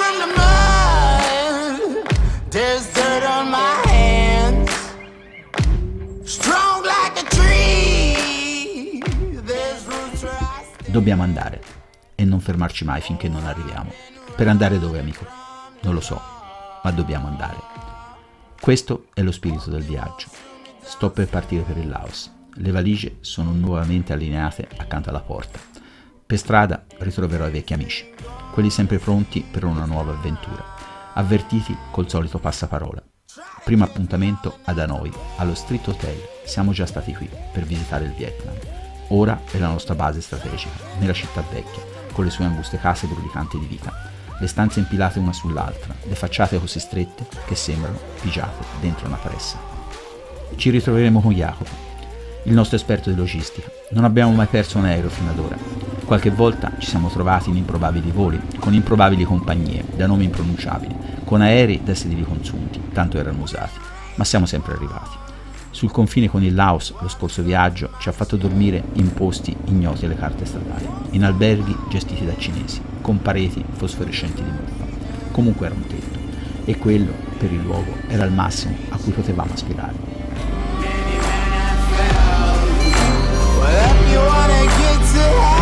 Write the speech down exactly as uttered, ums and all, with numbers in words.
from the mud. There's dirt on my hands. Strong like a tree. There's roots where I stand. Dobbiamo andare e non fermarci mai finché non arriviamo. Per andare dove, amico? Non lo so, ma dobbiamo andare. Questo è lo spirito del viaggio. Sto per partire per il Laos. Le valigie sono nuovamente allineate accanto alla porta. Per strada ritroverò i vecchi amici, quelli sempre pronti per una nuova avventura, avvertiti col solito passaparola. Primo appuntamento ad Hanoi, allo Street Hotel. Siamo già stati qui per visitare il Vietnam. Ora è la nostra base strategica, nella città vecchia, con le sue anguste case brulicanti di vita. Le stanze impilate una sull'altra, le facciate così strette che sembrano pigiate dentro una pressa. Ci ritroveremo con Jacopo, il nostro esperto di logistica. Non abbiamo mai perso un aereo fino ad ora. Qualche volta ci siamo trovati in improbabili voli, con improbabili compagnie, da nomi impronunciabili, con aerei da sedili consunti, tanto erano usati, ma siamo sempre arrivati. Sul confine con il Laos, lo scorso viaggio ci ha fatto dormire in posti ignoti alle carte stradali, in alberghi gestiti da cinesi, con pareti fosforescenti di muffa. Comunque era un tetto, e quello, per il luogo, era il massimo a cui potevamo aspirare. Whatever you wanna get to